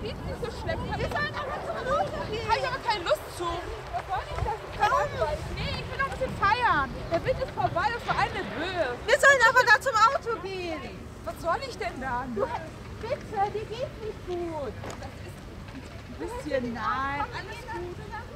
geht nicht so schlecht. Wir sollen aber zum Auto gehen. Habe ich aber keine Lust zu. Was soll ich das? Nee, ich will noch ein bisschen feiern. Der Wind ist vorbei und vor allem der Böe. Wir sollen aber da zum Auto gehen. Was soll ich denn dann? Du, bitte, dir geht's nicht gut. Das ist ein bisschen nein. Alles gut.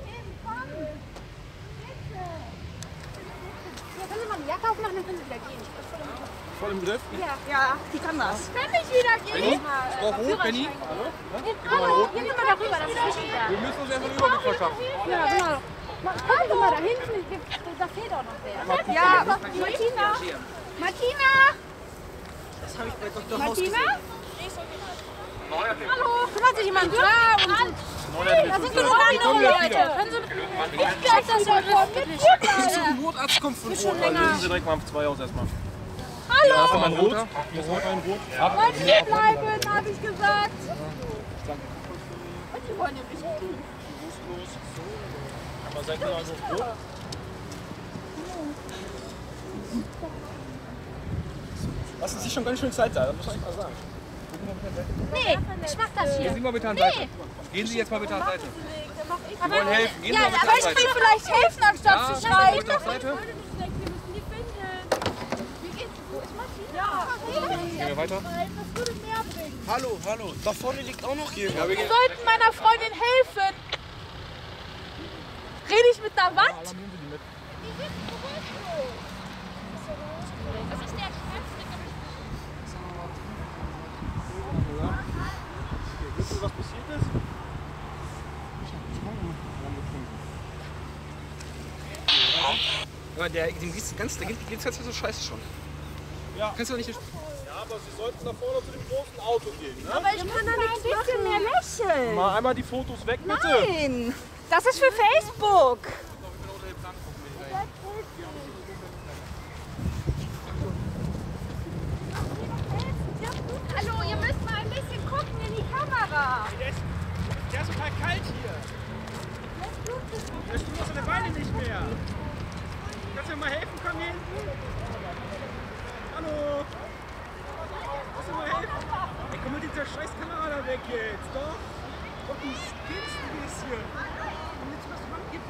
Ja, können Sie mal die Jacke aufmachen, dann können Sie wieder gehen. Voll im Griff? Ja, die kann das. Kann ich wieder gehen? Frau Rot, Benni? Hallo, gehen Sie mal darüber, das ist wichtiger. Wir müssen uns erstmal einen Überblick verschaffen. Ja, genau. Gucken Sie mal da hinten, da fehlt auch noch wer. Ja, Martina. Martina. Das habe ich bei Dr. Martina? Hallo, kümmert sich jemand dran? Da sind genug andere Leute. Können Sie, ich glaube, das ist Der Notarzt kommt von Rot. Dann lösen Sie direkt mal am 2 aus erstmal. Hallo. Da ist noch ein Roter. Hier ist noch ein Rot. Wollt ihr bleiben, habe ich gesagt. Und die wollen ja richtig tun. Aber seid ihr also Rot? Lassen Sie schon ganz schön Zeit da, das muss ich mal sagen. Nee, ich mach das Gehen hier. Sie mal bitte an Seite. Gehen Sie jetzt mal bitte an Seite. Aber, Wir wollen helfen. Gehen Sie ja, mal bitte aber an ich Seite. will vielleicht helfen, anstatt Ja, zu schreien. bitte auf Seite. Gehen wir weiter? Hallo, hallo. Da vorne liegt auch noch jemand. Ja, wir gehen. Wir sollten meiner Freundin helfen. Rede ich mit einer Wand? Das ist der Wisst ihr, was passiert ist? Ja, dem geht's jetzt so scheiße schon. Ja. Kannst du nicht. Ja, aber Sie sollten da vorne zu dem großen Auto gehen, ne? Aber ich kann da nicht ein bisschen mehr lächeln. Mal einmal die Fotos weg, bitte. Nein, das ist für Facebook. Hallo, ihr müsst mal ein bisschen gucken in die Kamera. Der ist total kalt hier. Der spürt seine Beine nicht mehr. Kannst du mir mal helfen? Komm hier hinten. Hallo. Kannst du mal helfen? Ey, komm mit dieser scheiß Kamera da weg jetzt. Doch. Doch, du spinnst ein bisschen. Und jetzt was du abgibst.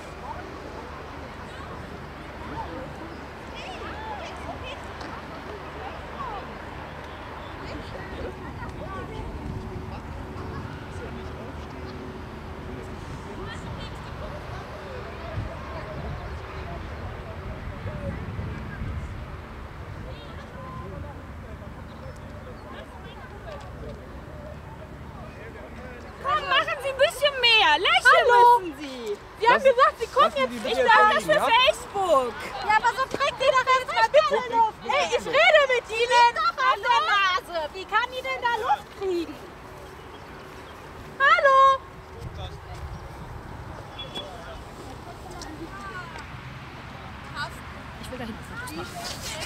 Komm, machen Sie ein bisschen mehr. Lächeln müssen Sie. Sie haben gesagt, Sie kommen jetzt. Ich sage das für Facebook. Ja, aber so kriegt die doch jetzt mal bitte Luft. Hey, ich rede mit Ihnen. An der Nase. Wie kann die denn da Luft kriegen? Hallo. Ich will da hinten Fotos machen.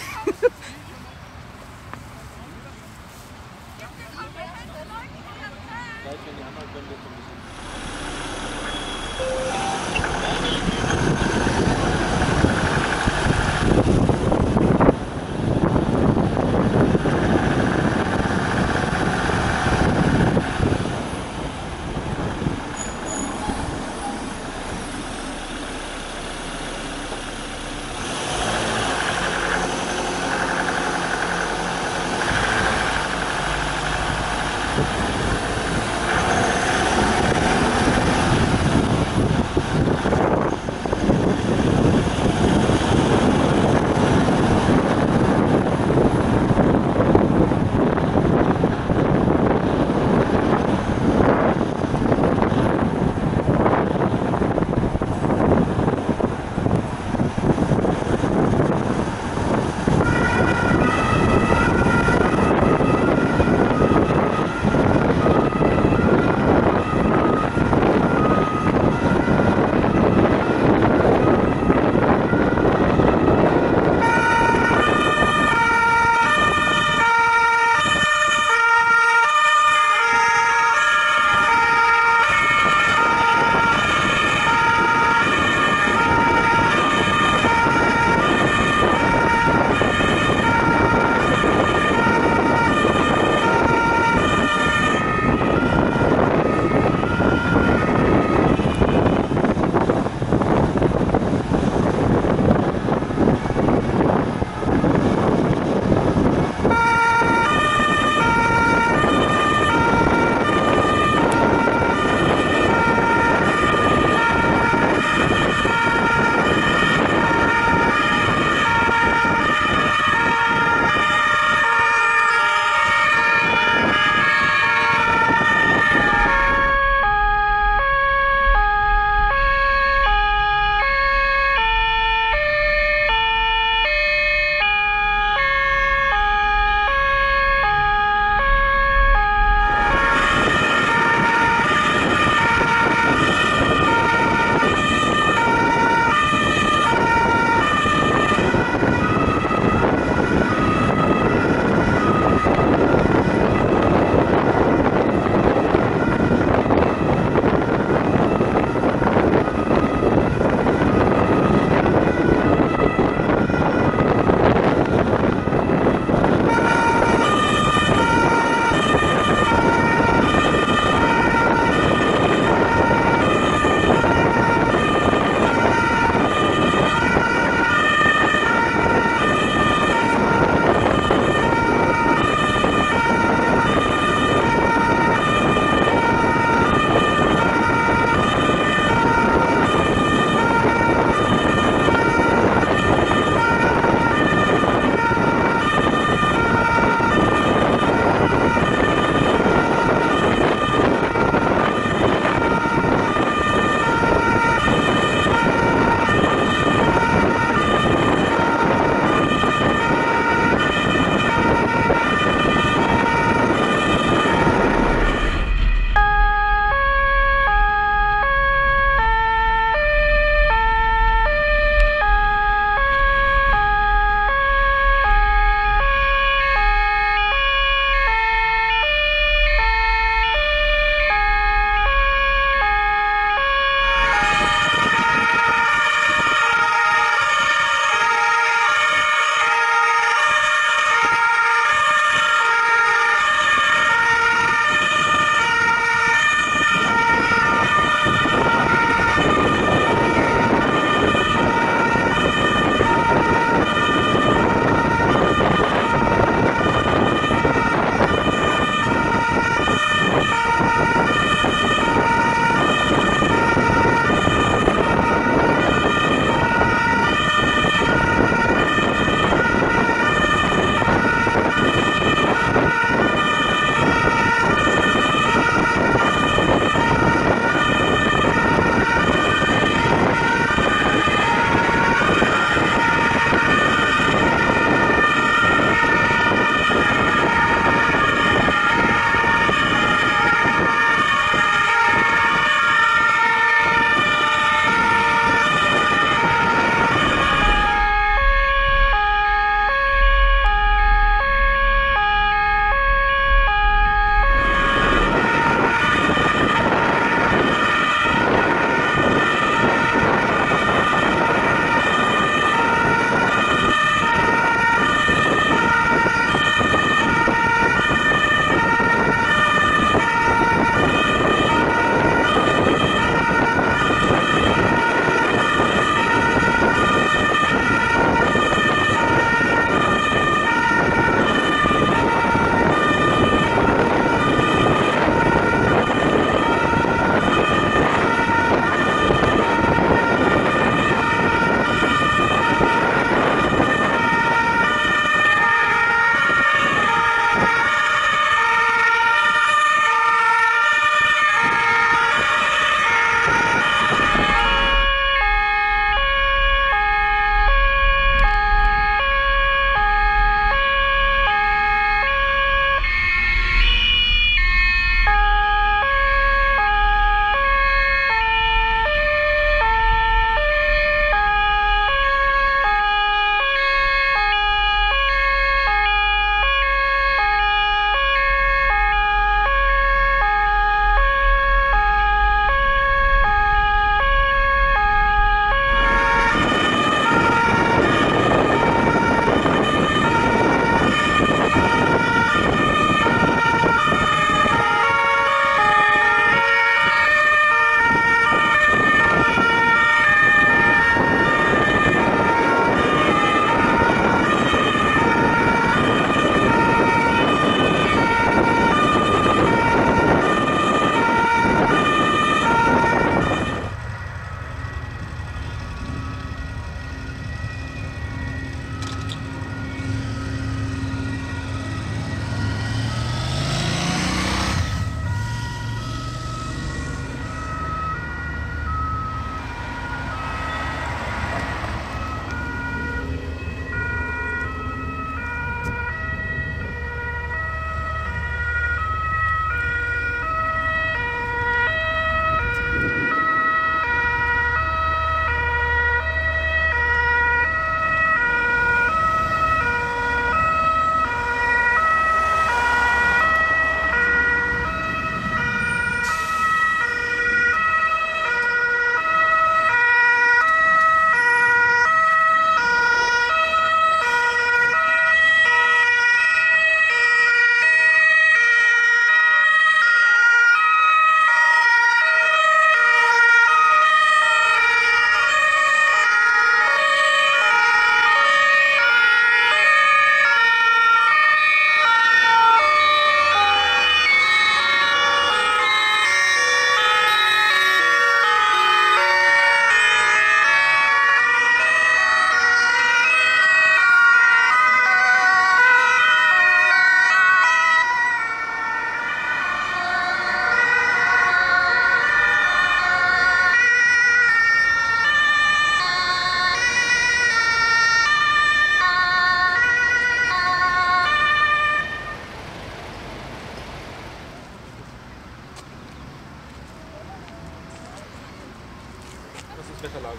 Gleich, wenn die anderen können, wird so ein bisschen.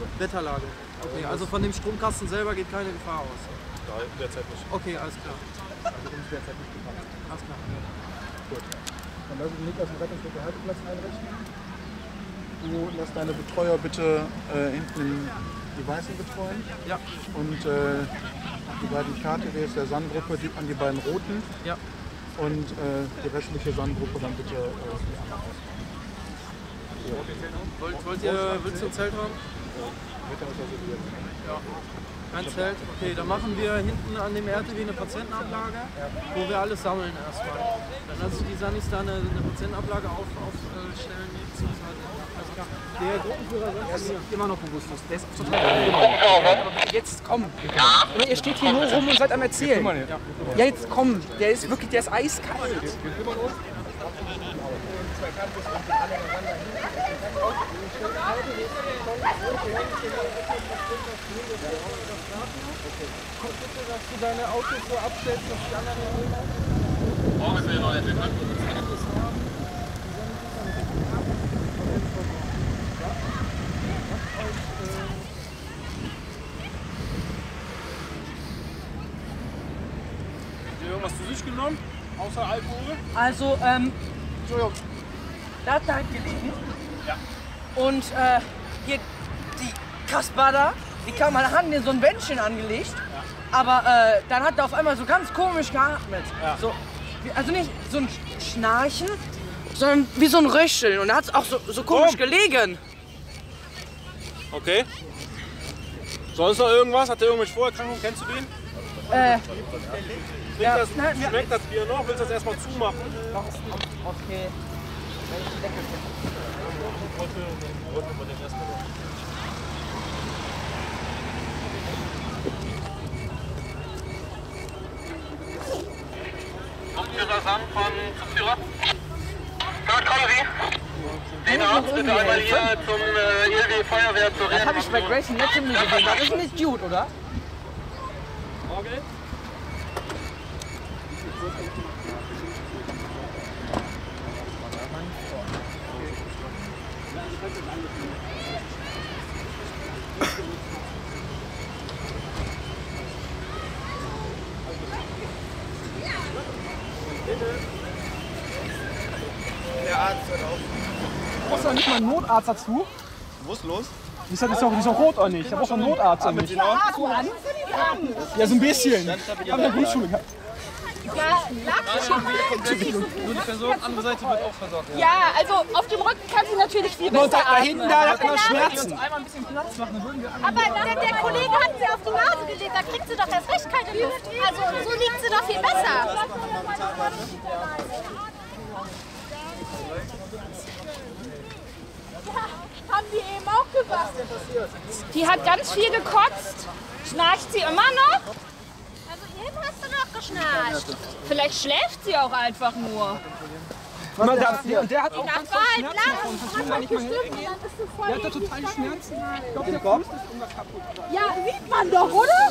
Wetterlage. Okay, also von dem Stromkasten selber geht keine Gefahr aus. Nein, derzeit nicht. Okay, alles klar. Also uns derzeit nicht bekannt. Alles klar. Gut. Dann lass ich Niklas den Rettungsmittelhalteplatz einrichten. Du lässt deine Betreuer bitte hinten die Weißen betreuen. Ja. Und die beiden KTWs der Sandgruppe an die beiden Roten. Ja. Und die restliche Sandgruppe dann bitte die anderen. Willst du ein Zelt haben? Ja. Ein Zelt? Okay, dann machen wir hinten an dem RTW eine Patientenablage, wo wir alles sammeln erstmal. Dann lasse ich die Sanis da eine Patientenablage aufstellen. Alles klar. Der Gruppenführer ist immer noch bewusstlos. Der ist total Jetzt komm. Und ihr steht hier nur rum und seid am Erzählen. Ja, jetzt komm. Der ist wirklich, der ist eiskalt. Guck bitte, dass du deine Autos so abstellst, dass die anderen Habt ihr irgendwas zu sich genommen? Außer Alkohol? Also, da hat halt gelegen. Ja. Und hier die Kasper da, die kam an der Hand in so ein Wändchen angelegt. Aber dann hat er auf einmal so ganz komisch geatmet. Ja. So, also nicht so ein Schnarchen, sondern wie so ein Röcheln. Und da hat es auch so komisch gelegen. Okay. Sonst noch irgendwas? Hat der irgendwelche Vorerkrankungen? Kennst du den? Schmeckt das Bier noch? Willst du das erstmal zumachen? Okay. Führer Sam von Zugführer. Dort kommen Sie. Den Arzt bitte einmal hier zum ELW Feuerwehr zu Das habe ich bei Grayson letztes Mal gesehen. Das ist nicht gut, oder? Orgel? Der Arzt hört auf. Du brauchst doch nicht mal einen Notarzt dazu. Wo ist los? Die ist doch rot oder nicht? Da brauchst du einen Notarzt oder nicht? Ja, so ein bisschen. Ich habe in der Grundschule gehabt. Nur die Person, andere Seite wird auch versorgt. Ja, also auf dem Rücken kann sie natürlich viel Nur besser da hinten, da hat man Schmerzen. einmal ein bisschen Platz machen, dann würden wir Aber der Kollege hat sie auf die Nase gelegt, da kriegt sie doch erst recht keine Luft. Also so liegt sie doch viel besser. haben die eben auch gesagt. Die hat ganz viel gekotzt. Schnarcht sie immer noch? Also eben hast du noch geschnarcht. Vielleicht schläft sie auch einfach nur. Der hat auch Das ganz war viel halt Schmerzen lang. davon. Das will man nicht mehr helfen. Der hat da total Schmerzen. Ich glaube, der Fuß ist immer kaputt. Ja, sieht man doch, oder?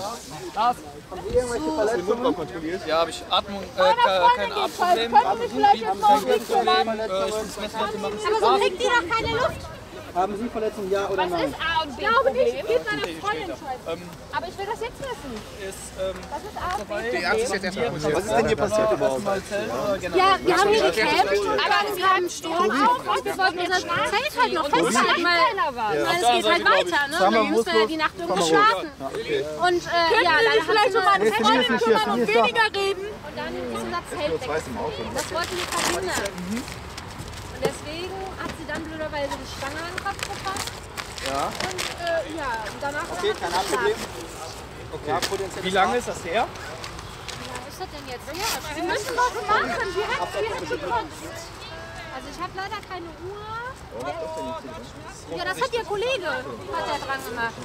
Ja, habe ich Atmung, kein Atemproblem. Können Sie vielleicht jetzt noch nicht kümmern? Ich muss Messwerte machen. Aber so kriegt die doch keine Luft. Haben Sie Verletzungen, ja oder Was nein? ist A und B? Ich glaube nicht, Problem? geht meiner Freundin scheiße. Aber ich will das jetzt wissen. Was ist A und B? Der Arzt ist jetzt erstmal. Was ist denn hier passiert überhaupt? Ja, wir haben hier gecampt, aber wir haben Sturm auch und wir wollten unser Zelt halt noch festhalten, weil es geht halt weiter, ne? Und dann müssen wir die Nacht irgendwo schlafen. Und ja, dann vielleicht schon mal eine Freundin kümmern und weniger reden. Und dann ist unser Zelt weg. Das wollten wir verhindern. Und deswegen hat sie dann blöderweise die Stange an den Kopf gefasst. Ja. Und ja, danach Okay, kein Problem. Okay. Wie lange ist das her? Was ist das denn jetzt her? Sie müssen was machen. Sie hat gekotzt. Also ich habe leider keine Uhr. Ja, das hat Ihr Kollege, hat er dran gemacht.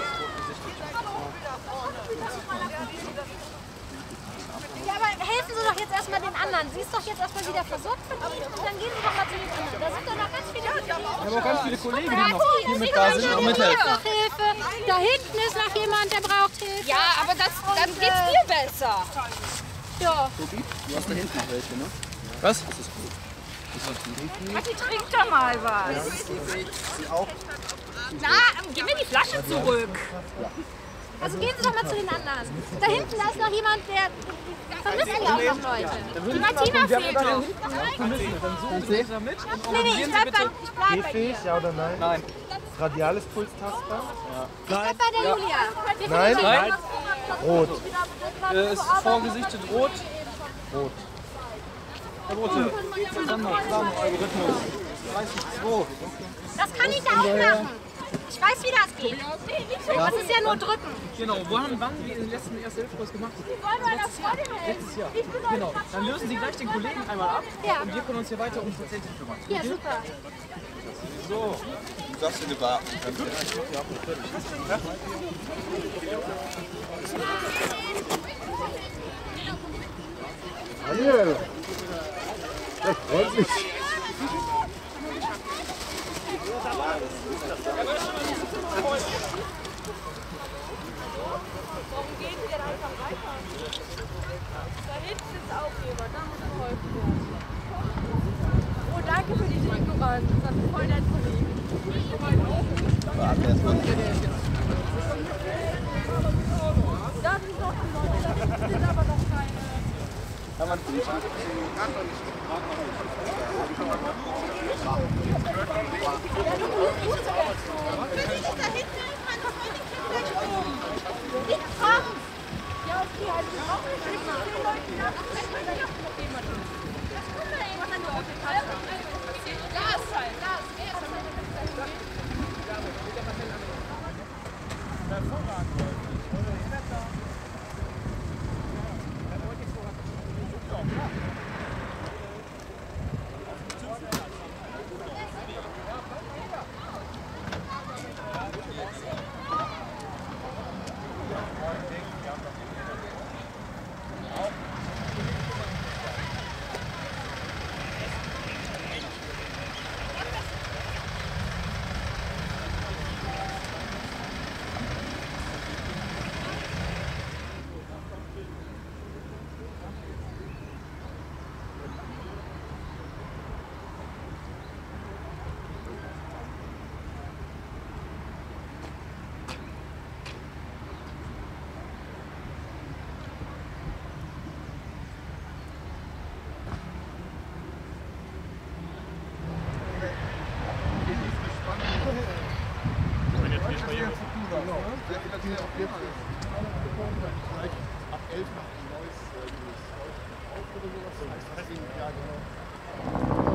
Ja, aber helfen Sie doch jetzt erstmal den anderen. Sie ist doch jetzt erstmal wieder versorgt von Ihnen und dann gehen Sie doch mal zu den anderen. Da sind doch noch ganz viele Kollegen. Wir haben auch ganz viele Kollegen, die Ja, noch hier mit da sind und mithelfen. Hilfe. Da hinten ist noch jemand, der braucht Hilfe. Ja, aber dann geht's dir besser. Ja. Du hast da hinten noch welche, ne? Was? Das ist gut. Die trinkt doch mal was. Sie auch. Na, gib mir die Flasche zurück. Also gehen Sie doch mal zu den anderen. Da hinten, da ist noch jemand, der vermissen ja auch noch Leute. Die Martina fehlt noch. Dann suchen Sie da mit und organisieren Sie bitte. Ich bleib bei dir. Gehfähig, ja oder nein? Nein. Radiales Puls tastbar? Ich bleib bei der Julia. Nein? Nein. Rot. Ist vorgesichtet rot. Rot. Herr Rote, Algorithmus 30.2. Das kann ich auch machen. Ich weiß, wie das geht. Das ist ja nur drücken. Genau, wann Sie den letzten Erste-Hilfe-Kurs gemacht haben? Letztes Jahr. Genau, dann lösen Sie gleich den Kollegen einmal ab und wir können uns hier weiter um die Patienten kümmern. Ja, super. So. Du darfst in die Bar. Daniel! Das freut mich. Warum gehen wir dann einfach weiter? Da hinten ist auch jemand, da muss geholfen werden. Oh, danke für die Ignoranz. Das ist voll nett von Ihnen. Da sind noch die Leute, da sind aber noch keine. Ja, okay, also wir brauchen nicht so viele Leute nach. Gas halt, Gas. Ab 11 macht ein neues auf oder sowas. Ja, genau.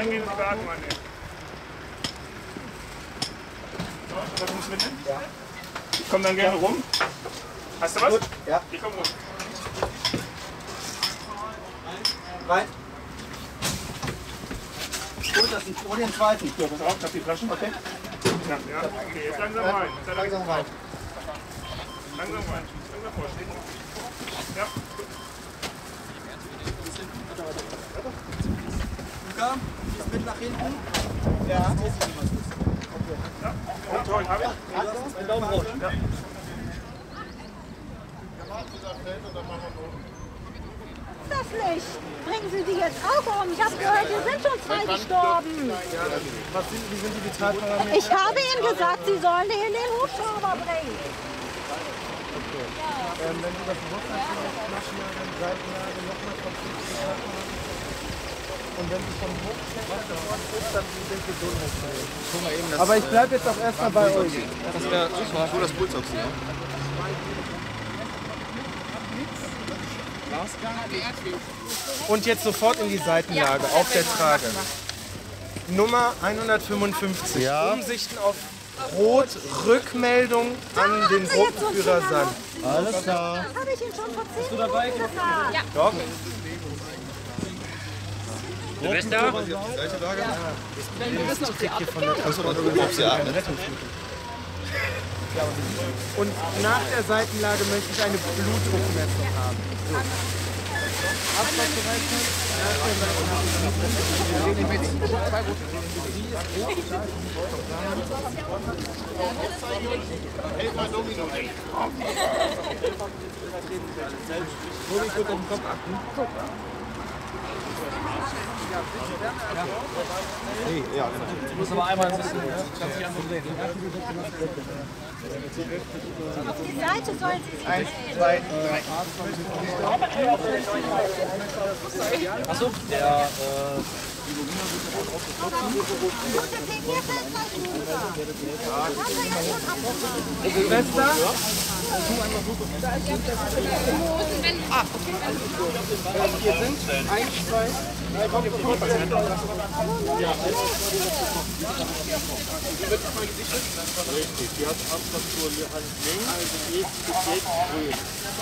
reingehen und die Beatmung annehmen. So, was muss mitnehmen? Ja. Ich komme dann gerne rum. Hast du was? Ja. Ich komme rum. Rein. Gut, das ist ohne den zweiten. So, pass auf, ich hab die Flaschen. Okay. Ja, ja. Okay, jetzt langsam rein. Langsam rein. Langsam rein. Langsam vorstehen. Ja. Luca, gehst mit nach hinten. Ja. Ja, und toll, hab ich. Ein Daumen hoch. Ja. Das nicht. Bringen Sie die jetzt auch um? Ich habe gehört, hier sind schon 2 gestorben. Wie sind die Bezahlparameter? Ich habe Ihnen gesagt, Sie sollen den in den Hubschrauber bringen. Okay. Wenn Sie das Bewusstseinsmaschenlage, Seitenlage nochmal von 50 haben und wenn Sie vom Hochklettern dort ist, dann sind wir durch. Aber ich bleibe jetzt auch erstmal bei euch. Das wäre super. So das Pulsoxy. Und jetzt sofort in die Seitenlage, auf der Trage. Nummer 155. Ja. Umsichten auf Rot, Rückmeldung an den Gruppenführer Sand. Alles klar. Das habe ich Ihnen schon vor 10 Minuten gesagt. Ja. Doch. Silvester? Und nach der Seitenlage möchte ich eine Blutdruckmessung haben. So. Ich muss aber einmal ein bisschen ganz hier umdrehen. Auf die Seite sollen Sie sich 1, 2, 3. Achso, der Silvester? Hier sind 1, 2, 3, komm, Richtig, die hat Abfraktur Hand links, also jetzt grün.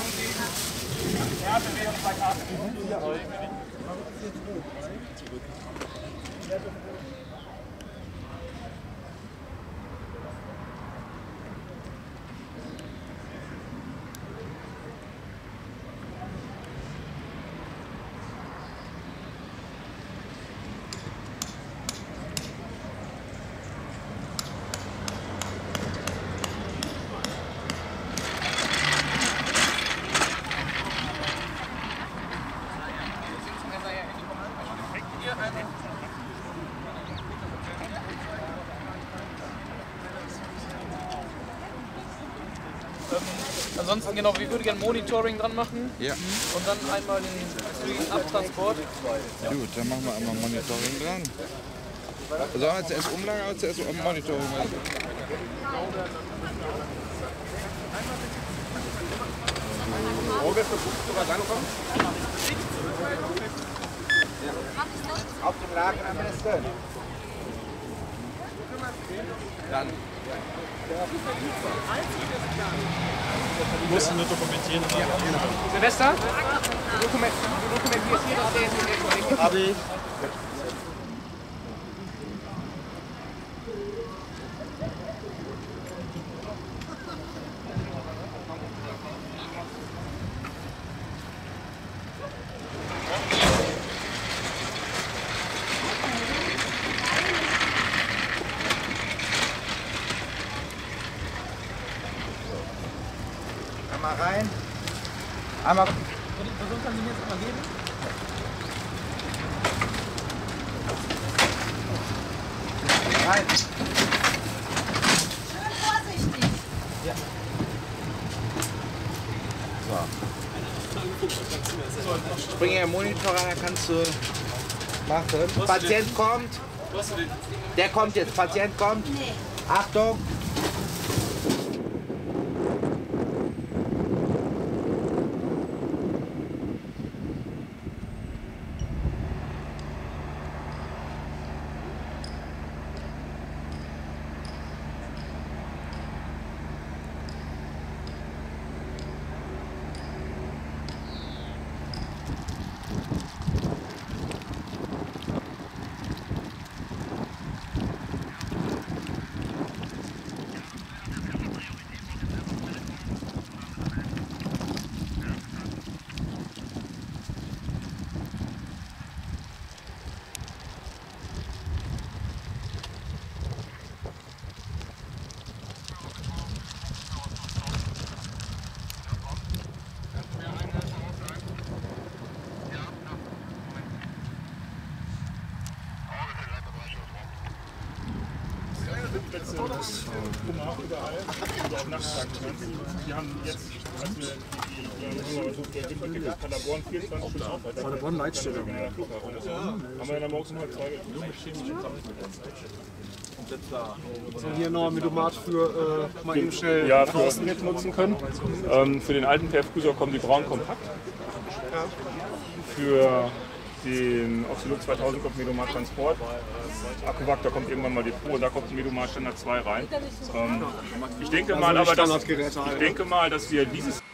Ansonsten genau, wir würden gerne Monitoring dran machen. Ja. Und dann einmal den zügigen Abtransport. Gut, dann machen wir einmal Monitoring dran. Sollen wir zuerst Umlage oder zuerst Monitoring machen? Auf dem Lager am besten. Dann. Du musst nur dokumentieren. Ja, genau. Silvester? Du dokumentierst hier, dass der jetzt in der Hab ich. Einmal rein. Einmal. Die Person kann sie mir jetzt mal geben. Rein. Schön vorsichtig. Ja. So. Bring den Monitor rein, dann kannst du machen. Patient kommt. Der kommt jetzt. Patient kommt. Nee. Achtung. Parkplätze überall, auf Nachtparkplätze. Wir haben jetzt, als wir Paderborn 24 Stunden auf. Paderborn Leitstelle. Haben wir in der morgens um halb 2 Was haben wir hier noch ein Medomat für mal eben schnell draußen jetzt nutzen können. Für den alten PF Cruiser kommen die Braun Kompakt. Für den Oxylux 2000 kommt Medomat Transport. Akkuwag, da kommt irgendwann mal die Pro, da kommt Medomat Standard 2 rein. Ich denke mal, dass wir dieses